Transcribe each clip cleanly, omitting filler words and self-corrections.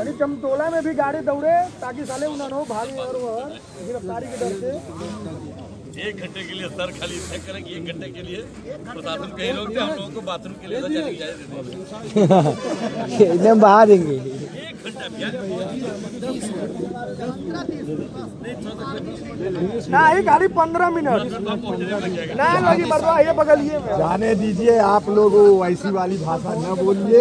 यानी चमतोला में भी गाड़ी दौड़े ताकि साले उन्होंने भागे और गिरफ्तारी के डर से 1 घंटे के लिए सर खाली तय करें कि 1 घंटे के लिए प्रशासन कहीं रोकते हम लोगों को बाथरूम के लिए एकदम बहा देंगे। 1 घंटा ना ही गाड़ी 15 मिनट ना लगी मरवा ये बगलिए में। जाने दीजिए आप लोग वैसी वाली भाषा न बोलिए।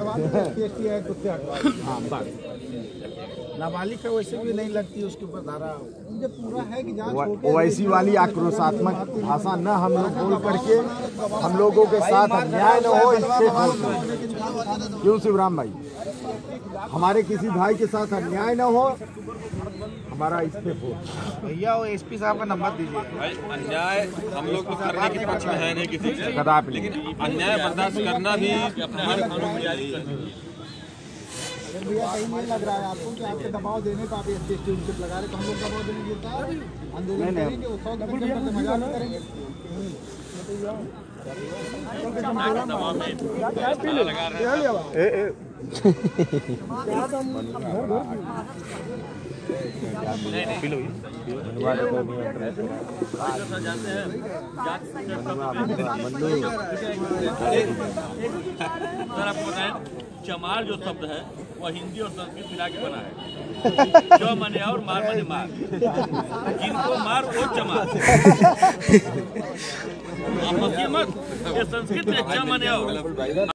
नाबालिग का वैसे भी नहीं लगती उसके ऊपर धारा मुझे पूरा है कि वैसी वाली आक्रोशात्मक भाषा न हम लोग बोल करके हम लोगों के साथ अन्याय न हो इससे क्यों शिवराम भाई हमारे किसी भाई के साथ अन्याय न हो हमारा इस्तीफा। भैया वो एसपी साहब का नंबर दीजिए। भाई अन्याय हम लोग को करने के पक्ष में है नहीं किसी से कदापि, लेकिन अन्याय बर्दाश्त करना भी अपने हर कानून में जारी करनी है। भैया कहीं नहीं लग रहा है आपको कि आपके दबाव देने का आप एसपी लगा रहे तो हम लोग दबाव देने देता है आंदोलन करेंगे वो 100 मजा करेंगे। लगा रहे सर आपको बताएं चमार जो शब्द है वह हिंदी और संस्कृत मिला के बना है। जो मने और मार मने मार, जिनको मार वो चमार। आप मत ये संस्कृत में च मने और